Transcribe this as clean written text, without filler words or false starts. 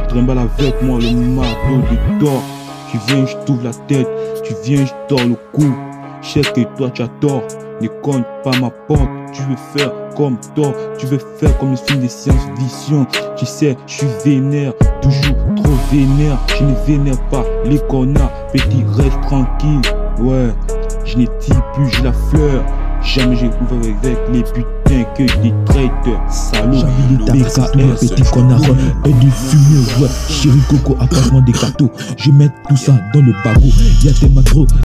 trimballe avec moi le marteau de tort. Tu viens, je t'ouvre la tête, tu viens, je tords le cou. Je sais que toi tu as tort, ne cogne pas ma porte. Tu veux faire comme toi, tu veux faire comme le film des science-fiction. Tu sais, je suis vénère, toujours trop vénère. Je ne vénère pas les connards, petit reste tranquille. Ouais, je n'ai plus, j'ai la fleur. Jamais j'ai ouvert avec les putains que des traiteurs. Salut, BKR, petit connard, et du fumier, ouais. Chéri Coco, appartement des gâteaux. Je mets tout ça dans le bagot. Y'a des macros.